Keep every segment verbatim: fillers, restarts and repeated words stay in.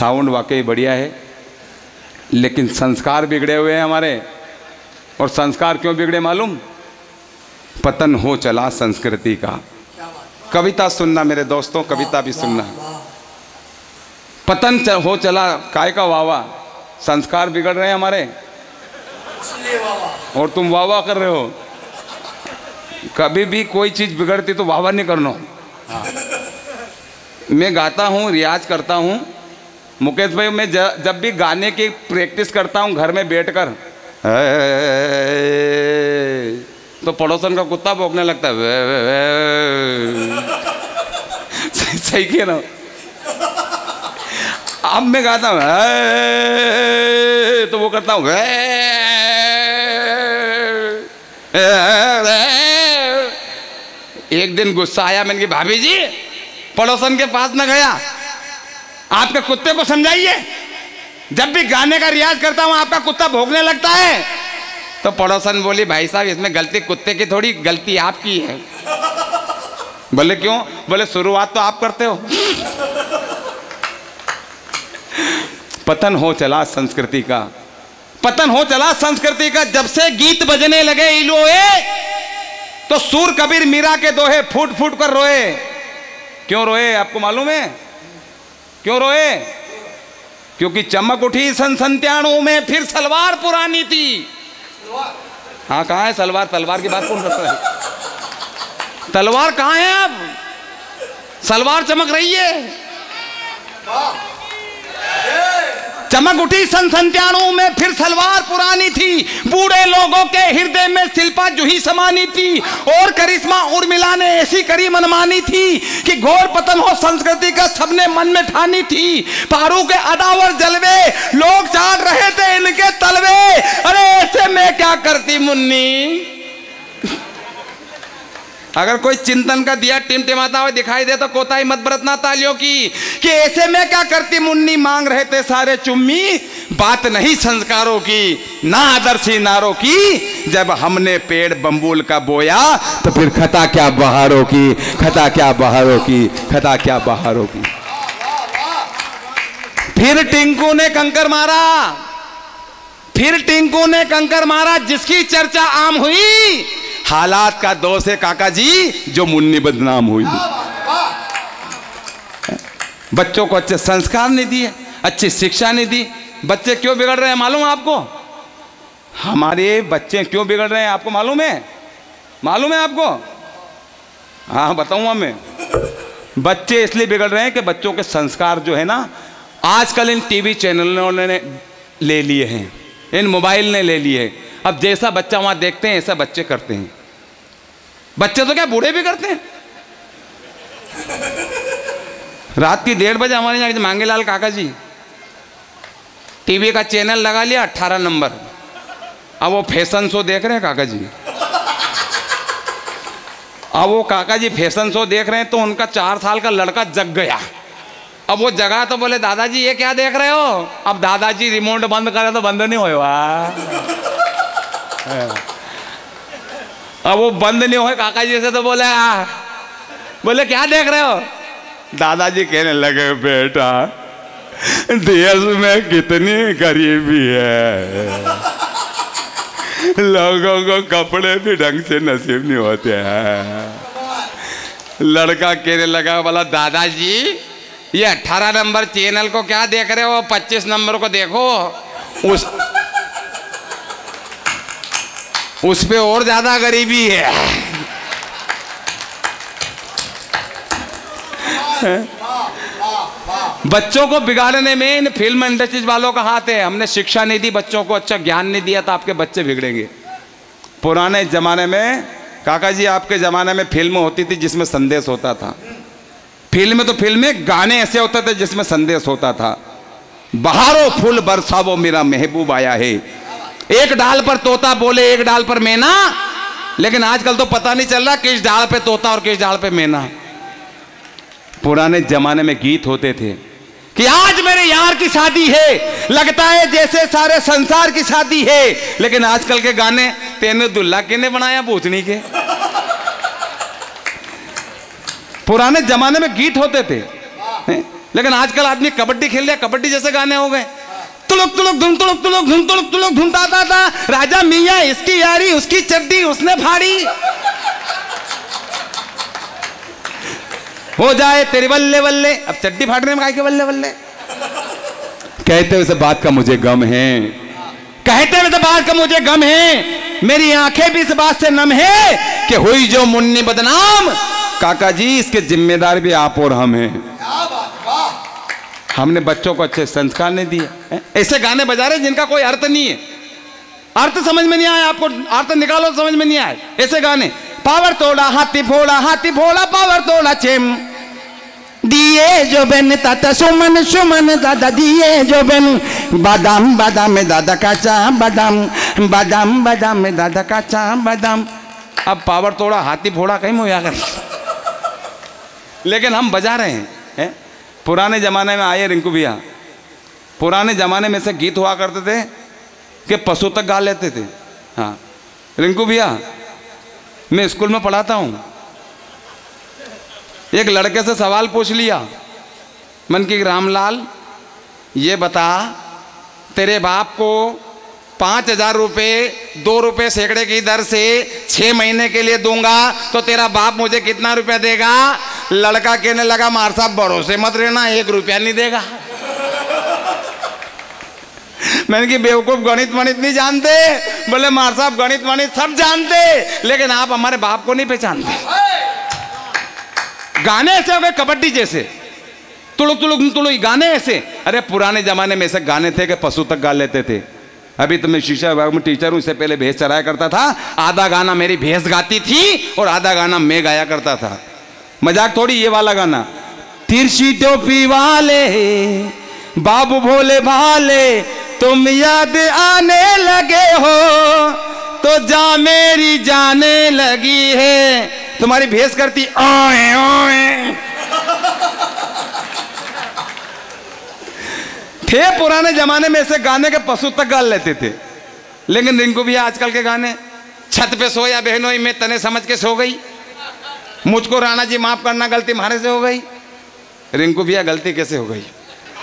Sound वाकई बढ़िया है, लेकिन संस्कार बिगड़े हुए हैं हमारे। और संस्कार क्यों बिगड़े मालूम? पतन हो चला संस्कृति का। कविता सुनना मेरे दोस्तों, कविता भी सुनना। पतन हो चला काय का वावा, संस्कार बिगड़ रहे हैं हमारे और तुम वाह वाह कर रहे हो। कभी भी कोई चीज़ बिगड़ती तो वाह वाह नहीं करना। हाँ। मैं गाता हूँ, रियाज करता हूँ मुकेश भाई, मैं ज, जब भी गाने की प्रैक्टिस करता हूँ घर में बैठकर, तो पड़ोसन का कुत्ता भौंकने लगता है। वे, वे, वे। सही, सही किया ना। अब मैं गाता हूँ तो वो करता हूँ। एक दिन गुस्सा आया, मैंने कहा भाभी जी पड़ोसन के पास न गया, आपके कुत्ते को समझाइए, जब भी गाने का रियाज करता हूँ आपका कुत्ता भौंकने लगता है। तो पड़ोसन बोली भाई साहब इसमें गलती कुत्ते की थोड़ी, गलती आपकी है। बोले क्यों? बोले शुरुआत तो आप करते हो। पतन हो चला संस्कृति का, पतन हो चला संस्कृति का। जब से गीत बजने लगे इलोए, तो सूर कबीर मीरा के दोहे फूट फूट कर रोए। क्यों रोए आपको मालूम है? क्यों रोए? क्योंकि चमक उठी सन संत्याणु में फिर सलवार पुरानी थी। हाँ कहाँ है सलवार? तलवार की बात कौन करता है? तलवार कहाँ है? अब सलवार चमक रही है। चमक उठी सन संत्याणु में फिर सलवार पुरानी थी, बूढ़े लोगों के हृदय में शिल्पा जूही समानी थी, और करिश्मा उर्मिला ने ऐसी करी मनमानी थी कि घोर पतन हो संस्कृति का सबने मन में ठानी थी। पारू के अदावर जलवे लोग चाट रहे थे इनके तलवे, अरे ऐसे में क्या करती मुन्नी। अगर कोई चिंतन का दिया टिमटिमाता हुआ दिखाई दे तो कोताही मत बरतना तालियों की, कि ऐसे में क्या करती मुन्नी, मांग रहे थे सारे चुम्मी। बात नहीं संस्कारों की ना आदर्शी नारों की, जब हमने पेड़ बम्बूल का बोया तो फिर खता क्या बहारों की, खता क्या बहारों की, खता क्या बहारों की। फिर टिंकू ने कंकर मारा, फिर टिंकू ने कंकर मारा, जिसकी चर्चा आम हुई। हालात का दोष है काका जी जो मुन्नी बदनाम हुई। बच्चों को अच्छे संस्कार नहीं दिए, अच्छी शिक्षा नहीं दी। बच्चे क्यों बिगड़ रहे हैं मालूम है आपको? हमारे बच्चे क्यों बिगड़ रहे हैं आपको मालूम है? मालूम है आपको? हाँ बताऊंगा मैं। बच्चे इसलिए बिगड़ रहे हैं कि बच्चों के संस्कार जो है ना, आजकल इन टीवी चैनलों ने ले लिए हैं, इन मोबाइल ने ले लिए हैं। अब जैसा बच्चा वहां देखते हैं ऐसा बच्चे करते हैं। बच्चे तो क्या बूढ़े भी करते हैं। रात की डेढ़ बजे हमारे यहाँ मांगेलाल काका जी टीवी का चैनल लगा लिया अट्ठारह नंबर। अब वो फैशन शो देख रहे हैं काका जी। अब वो काका जी फैशन शो देख रहे हैं तो उनका चार साल का लड़का जग गया। अब वो जगा तो बोले दादाजी ये क्या देख रहे हो? अब दादाजी रिमोट बंद करे तो बंद नहीं होगा। अब वो बंद नहीं हुए काका जी से तो बोले आ, बोले क्या देख रहे हो? दादाजी कहने लगे बेटा देश में कितनी गरीबी है, लोगों को कपड़े भी ढंग से नसीब नहीं होते हैं। लड़का कहने लगा बोला दादाजी ये अठारह नंबर चैनल को क्या देख रहे हो, पच्चीस नंबर को देखो, उस उस पे और ज्यादा गरीबी है। बच्चों को बिगाड़ने में इन फिल्म इंडस्ट्रीज वालों का हाथ है। हमने शिक्षा नहीं दी बच्चों को, अच्छा ज्ञान नहीं दिया तो आपके बच्चे बिगड़ेंगे। पुराने जमाने में काका जी आपके जमाने में फिल्म होती थी जिसमें संदेश होता था। फिल्म तो फिल्में, गाने ऐसे होते थे जिसमें संदेश होता था। बहारो फूल बरसावो मेरा महबूब आया है, एक डाल पर तोता बोले एक डाल पर मैना। लेकिन आजकल तो पता नहीं चल रहा किस डाल पे तोता और किस डाल पे मैना। पुराने जमाने में गीत होते थे कि आज मेरे यार की शादी है, लगता है जैसे सारे संसार की शादी है। लेकिन आजकल के गाने तेने दुल्ला किने बनाया पूछनी के। पुराने जमाने में गीत होते थे लेकिन आजकल आदमी कबड्डी खेल लिया, कबड्डी जैसे गाने हो गए। तुलुक तुलुक धुन तुलुक तुलुक धुन तुलुक तुलुक धुन ताता था, राजा मियाँ इसकी यारी उसकी चड्डी उसने फाड़ी, हो जाए तेरी बल्ले बल्ले। अब चड्डी फाड़ने में काय के बल्ले बल्ले। कहते हुए बात का मुझे गम है, कहते हुए बात का मुझे गम है, मेरी आंखें भी इस बात से नम है कि हुई जो मुन्नी बदनाम, काका जी इसके जिम्मेदार भी आप और हम हैं। हमने बच्चों को अच्छे संस्कार नहीं दिए। ऐसे गाने बजा रहे जिनका कोई अर्थ नहीं है, अर्थ समझ में नहीं आया आपको, अर्थ निकालो समझ में नहीं आए ऐसे गाने। पावर तोड़ा हाथी फोड़ा, हाथी फोड़ा पावर तोड़ा चेम, दिए जो बेन ताता सुमन सुमन दादा दिए जो बेन, बादाम बादाम में दादा काचा बादाम, बादाम बादाम में दादा काचा बादाम। अब पावर तोड़ा हाथी फोड़ा कहीं मुहैया कर, लेकिन हम बजा रहे हैं, हैं? पुराने ज़माने में आए रिंकू भैया, पुराने ज़माने में से गीत हुआ करते थे कि पशु तक गा लेते थे। हाँ रिंकू भैया, मैं स्कूल में पढ़ाता हूँ, एक लड़के से सवाल पूछ लिया, मन की रामलाल ये बता तेरे बाप को पाँच हजार रुपये दो रुपये सैकड़े की दर से छः महीने के लिए दूंगा तो तेरा बाप मुझे कितना रुपया देगा? लड़का कहने लगा मार साहब भरोसे मत रहना, एक रुपया नहीं देगा। मैंने कि बेवकूफ गणित वणित नहीं जानते? बोले मार साहब गणित वणित सब जानते, लेकिन आप हमारे बाप को नहीं पहचानते। गाने ऐसे हो गए कबड्डी जैसे, तुड़ुक तुड़ुक तुड़ुक गाने ऐसे। अरे पुराने जमाने में ऐसे गाने थे कि पशु तक गा लेते थे। अभी तो मैं शीशा विभाग में टीचर हूँ, इससे पहले भैंस चराया करता था, आधा गाना मेरी भैंस गाती थी और आधा गाना मैं गाया करता था। मजाक थोड़ी, ये वाला गाना, तिरछी टोपी वाले बाबू भोले भाले तुम याद आने लगे हो तो जा मेरी जाने लगी है, तुम्हारी भैंस करती ओए ओए। थे पुराने जमाने में ऐसे गाने के पशु तक गा लेते थे। लेकिन रिंकू भी आजकल के गाने, छत पे सोया बहनोई मैं तने समझ के सो गई, मुझको राणा जी माफ करना गलती मारे से हो गई। रिंकू भैया गलती कैसे हो गई?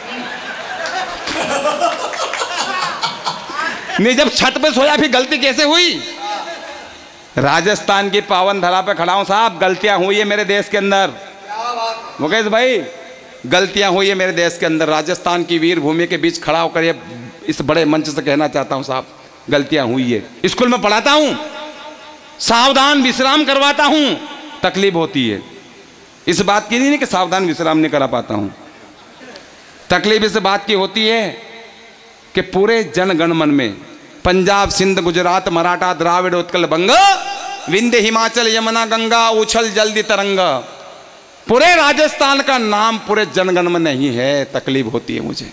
नहीं जब छत पे सोया फिर गलती कैसे हुई? राजस्थान की पावन धरा पे खड़ा हूं साहब, गलतियां हुई है मेरे देश के अंदर। मुकेश भाई गलतियां हुई है मेरे देश के अंदर, राजस्थान की वीर भूमि के बीच खड़ा होकर ये इस बड़े मंच से कहना चाहता हूं साहब, गलतियां हुई है। स्कूल में पढ़ाता हूं, सावधान विश्राम करवाता हूं, तकलीफ होती है। इस बात की नहीं कि सावधान विश्राम नहीं करा पाता हूं, तकलीफ इस बात की होती है कि पूरे जनगण मन में पंजाब सिंध गुजरात मराठा द्राविड़ उत्कल बंग विंध्य हिमाचल यमुना गंगा उछल जल्दी तरंग, पूरे राजस्थान का नाम पूरे जनगण में नहीं है, तकलीफ होती है मुझे।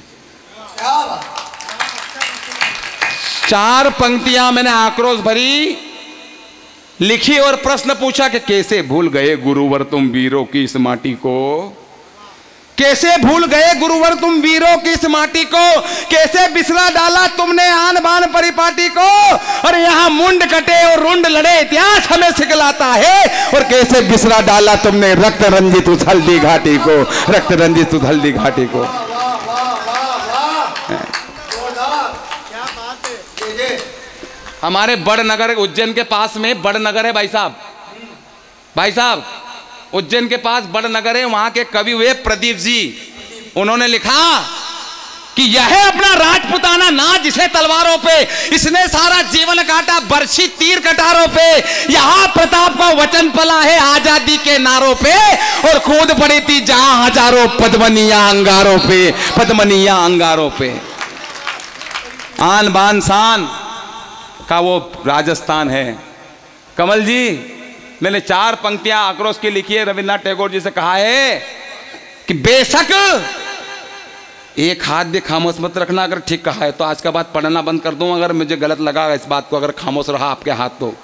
चार पंक्तियां मैंने आक्रोश भरी लिखी और प्रश्न पूछा कि कैसे भूल गए गुरुवर तुम वीरों की इस माटी को, कैसे भूल गए गुरुवर तुम वीरों की इस माटी को, कैसे बिसरा डाला तुमने आन बान परिपाटी को, और यहाँ मुंड कटे और रुंड लड़े इतिहास हमें सिखलाता है, और कैसे बिसरा डाला तुमने रक्त रंजित उस हल्दी घाटी को, रक्त रंजित उस हल्दी घाटी को। हमारे बड़नगर उज्जैन के पास में बड़नगर है भाई साहब, भाई साहब उज्जैन के पास बड़नगर है, वहां के कवि हुए प्रदीप जी, उन्होंने लिखा कि यह अपना राजपुताना नाच जिसे तलवारों पे इसने सारा जीवन काटा बरछी तीर कटारों पे, यहाँ प्रताप का वचन पला है आजादी के नारों पे, और कूद पड़ी थी जहां हजारों पद्मनिया अंगारों पे, पद्मनिया अंगारों पे। आन बान शान का वो राजस्थान है। कमल जी मैंने चार पंक्तियां आक्रोश की लिखी है, रविन्द्रनाथ टैगोर जी से कहा है कि बेशक एक हाथ भी खामोश मत रखना, अगर ठीक कहा है तो आज के बाद पढ़ना बंद कर दूं, अगर मुझे गलत लगा इस बात को, अगर खामोश रहा आपके हाथ तो।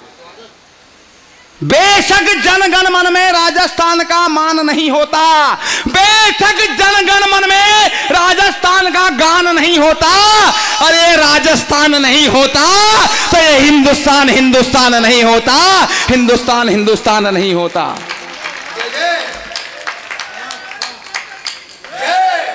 बेशक जनगण मन में राजस्थान का मान नहीं होता, बेशक जनगण मन में राजस्थान का गान नहीं होता, अरे राजस्थान नहीं होता तो ये हिंदुस्तान हिंदुस्तान नहीं होता, हिंदुस्तान हिंदुस्तान नहीं होता।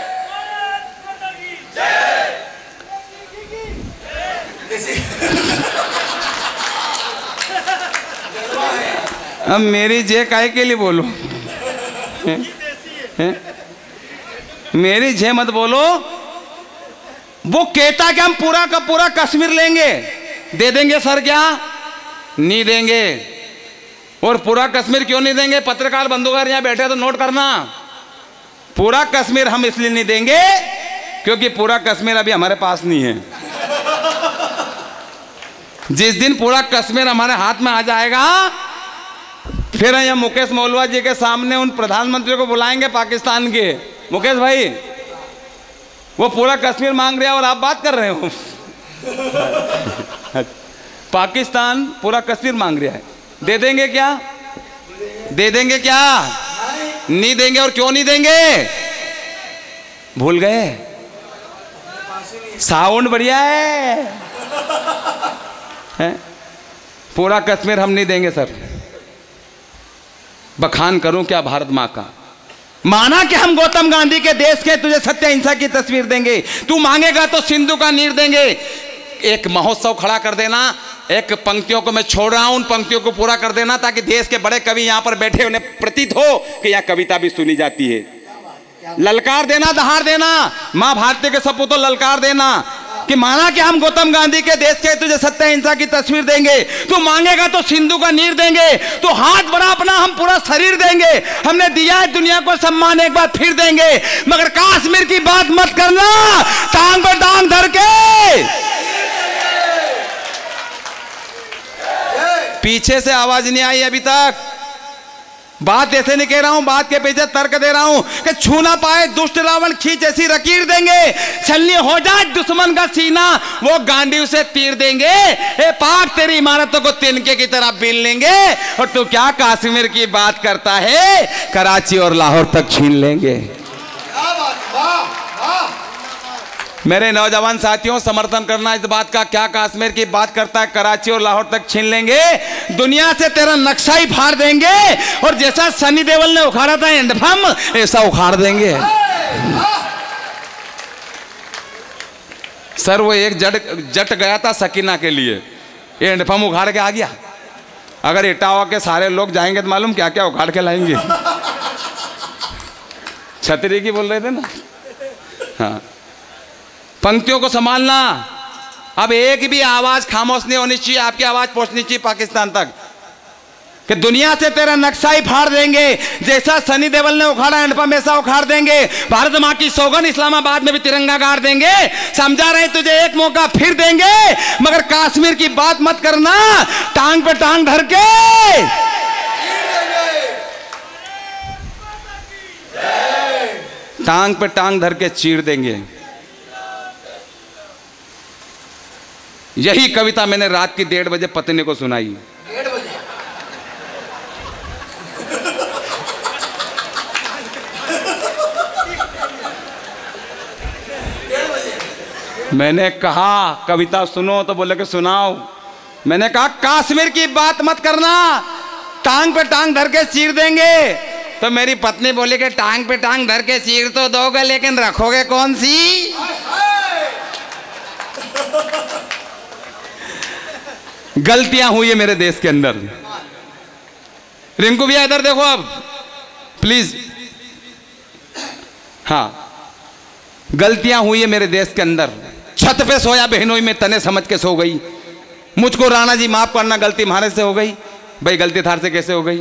अब मेरी जे काहे के लिए बोलो, है? है? मेरी जे मत बोलो। वो कहता कि हम पूरा का पूरा कश्मीर लेंगे, दे देंगे सर क्या? नहीं देंगे। और पूरा कश्मीर क्यों नहीं देंगे? पत्रकार बंधुकार यहां बैठे तो नोट करना, पूरा कश्मीर हम इसलिए नहीं देंगे क्योंकि पूरा कश्मीर अभी हमारे पास नहीं है। जिस दिन पूरा कश्मीर हमारे हाथ में आ जाएगा, फिर यहाँ मुकेश मौलवा जी के सामने उन प्रधानमंत्री को बुलाएंगे पाकिस्तान के, मुकेश भाई वो पूरा कश्मीर मांग रहे हैं और आप बात कर रहे हो। पाकिस्तान पूरा कश्मीर मांग रहा है, दे देंगे क्या? दे देंगे क्या? नहीं देंगे। और क्यों नहीं देंगे? भूल गए? साउंड बढ़िया है, है? पूरा कश्मीर हम नहीं देंगे सर। बखान करूं क्या भारत मां का? माना कि हम गौतम गांधी के देश के, तुझे सत्य अहिंसा की तस्वीर देंगे, तू मांगेगा तो सिंधु का नीर देंगे। एक महोत्सव खड़ा कर देना, एक पंक्तियों को मैं छोड़ रहा हूं, उन पंक्तियों को पूरा कर देना ताकि देश के बड़े कवि यहां पर बैठे उन्हें प्रतीत हो कि यह कविता भी सुनी जाती है। ललकार देना, दहाड़ देना, मां भारती के सपूतों ललकार देना कि माना कि हम गौतम गांधी के देश के, तुझे सत्य अहिंसा की तस्वीर देंगे, तू मांगेगा तो सिंधु का नीर देंगे, तो हाथ बढ़ा अपना, हम पूरा शरीर देंगे, हमने दिया है दुनिया को सम्मान, एक बार फिर देंगे। मगर कश्मीर की बात मत करना, टांग पर टांग धर के। पीछे से आवाज नहीं आई अभी तक। बात ऐसे नहीं कह रहा हूं, बात के पीछे तर्क दे रहा हूं कि छू ना पाए दुष्ट रावण खींच ऐसी लकीर देंगे, छलनी हो जाए दुश्मन का सीना वो गांडी उसे तीर देंगे। ए पाक तेरी इमारतों को तिनके की तरह बीन लेंगे, और तू क्या कश्मीर की बात करता है, कराची और लाहौर तक छीन लेंगे। मेरे नौजवान साथियों, समर्थन करना इस बात का, क्या कश्मीर की बात करता है, कराची और लाहौर तक छीन लेंगे, दुनिया से तेरा नक्शा ही फाड़ देंगे, और जैसा सनी देओल ने उखाड़ा था हैंडपंप, ऐसा उखाड़ देंगे। सर वो एक जट जट गया था सकीना के लिए, ये हैंडपंप उखाड़ के आ गया। अगर इटावा के सारे लोग जाएंगे तो मालूम क्या क्या उखाड़ के लाएंगे। छतरी की बोल रहे थे ना। हाँ, पंक्तियों को संभालना। अब एक भी आवाज खामोश नहीं होनी चाहिए, आपकी आवाज पहुंचनी चाहिए पाकिस्तान तक कि दुनिया से तेरा नक्शा ही फाड़ देंगे, जैसा सनी देओल ने उखाड़ा हैंडपंप ऐसा उखाड़ देंगे। भारत मां की सौगन, इस्लामाबाद में भी तिरंगा गाड़ देंगे। समझा रहे तुझे एक मौका फिर देंगे, मगर कश्मीर की बात मत करना, टांग पे टांग धर के। टांग पे टांग धर के चीर देंगे। यही कविता मैंने रात की डेढ़ बजे पत्नी को सुनाई। डेढ़ बजे मैंने कहा कविता सुनो, तो बोले कि सुनाओ। मैंने कहा कश्मीर की बात मत करना, टांग पे टांग धर के चीर देंगे। तो मेरी पत्नी बोली कि टांग पे टांग धर के चीर तो दोगे, लेकिन रखोगे कौन सी? गलतियां हुई है मेरे देश के अंदर। रिंकू भैया इधर देखो अब प्लीज। हाँ, गलतियां हुई है मेरे देश के अंदर। छत पे सोया बहनों में तने समझ के सो गई, मुझको राणा जी माफ करना, गलती हमारे से हो गई। भाई गलती थार से कैसे हो गई?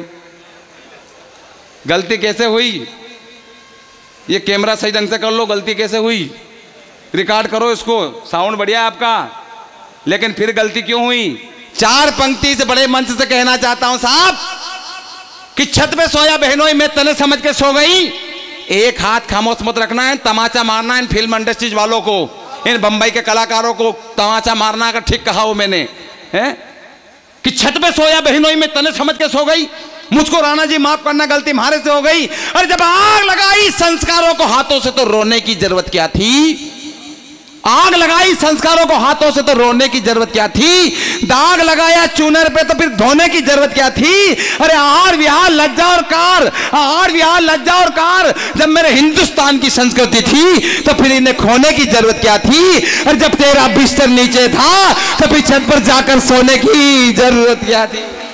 गलती कैसे हुई? ये कैमरा सही ढंग से कर लो, गलती कैसे हुई? रिकॉर्ड करो इसको, साउंड बढ़िया है आपका, लेकिन फिर गलती क्यों हुई? चार पंक्ति से बड़े मंच से कहना चाहता हूं साहब कि छत पे सोया बहनों में तने समझ के सो गई। एक हाथ खामोश मत रखना है, तमाचा मारना है इन फिल्म इंडस्ट्रीज वालों को, इन बंबई के कलाकारों को तमाचा मारना। अगर ठीक कहा हो मैंने, है कि छत पे सोया बहनों में तने समझ के सो गई, मुझको राणा जी माफ करना, गलती हमारे से हो गई। और जब आग लगाई संस्कारों को हाथों से, तो रोने की जरूरत क्या थी? आग लगाई संस्कारों को हाथों से तो रोने की जरूरत क्या थी, दाग लगाया चूनर पे तो फिर धोने की जरूरत क्या थी। अरे आहार विहार लज्जा और कार, आहार विहार लज्जा और कार जब मेरे हिंदुस्तान की संस्कृति थी तो फिर इन्हें खोने की जरूरत क्या थी। और जब तेरा बिस्तर नीचे था तो फिर छत पर जाकर सोने की जरूरत क्या थी।